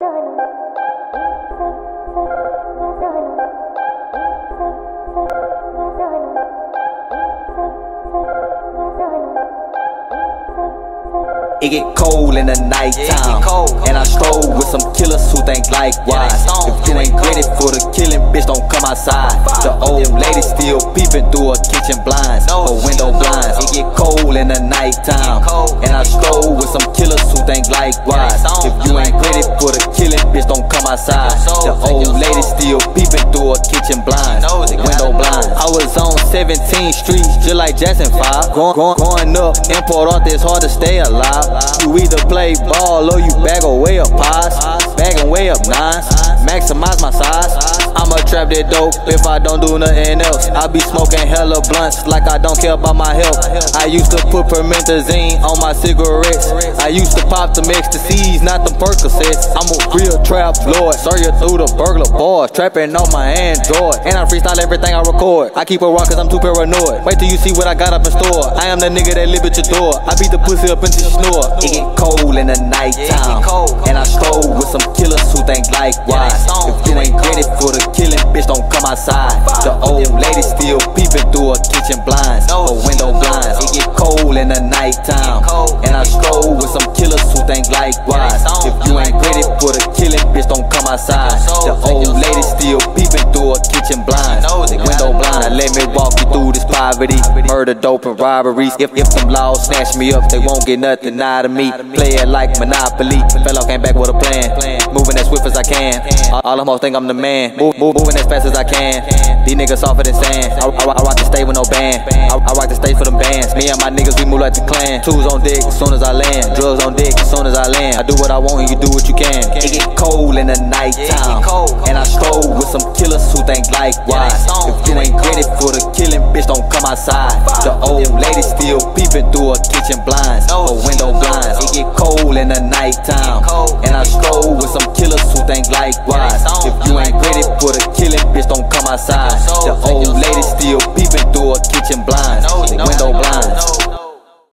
It get cold in the nighttime, and I stroll with some killers who think likewise. If you ain't ready for the killing, bitch, don't come outside. The old lady still peeping through her kitchen blinds or window blinds. It get cold in the nighttime, and I stroll with some killers who think likewise. If you ain't ready for the killing, bitch, don't come outside. The old lady still peeping through her kitchen blinds or window blinds. I was on 17th Street, just like Jackson 5. Growing up, important, it's hard to stay alive. You either play ball or you bag away up pies, bagging way up nines, maximize my size. I'ma trap that dope if I don't do nothing else. I be smoking hella blunts like I don't care about my health. I used to put promethazine on my cigarettes. I used to pop them ecstasies, not them Percocets. I'm a real trap lord, serve you through the burglar bars, trapping on my Android, and I freestyle everything I record. I keep it raw cause I'm too paranoid. Wait till you see what I got up in store. I am the nigga that live at your door. I beat the pussy up until she snore. It get cold in the nighttime, and I stroll with some killers who think likewise. If you ain't ready for the killing, bitch, don't come outside. The old lady still peeping through her kitchen blinds or window blinds. It get cold in the nighttime, and I stroll with some killers who think likewise. If you ain't ready for the killing, bitch, don't come outside. The old lady still peeping through her kitchen blinds or window blinds. Now let me walk you through this poverty, murder, dope, and robberies. If them laws snatch me up, they won't get nothing out of me. Play it like Monopoly, fell off, came back with a plan. Moving as swift as I can, all them hoes think I'm the man. Moving as fast as I can, these niggas softer than sand. I rock the stage with no band, I rock the stage for them bands. Me and my niggas, we move like the clan. Tools on dick as soon as I land, drugs on dick as soon as I land. I do what I want and you do what you can. It get cold in the nighttime, and I stroll with some killers who think likewise. If you ain't ready for the killing, bitch, don't come outside. The old lady still peeping through her kitchen blinds or window blinds. It get cold in the nighttime, and I stroll with some killers who think likewise.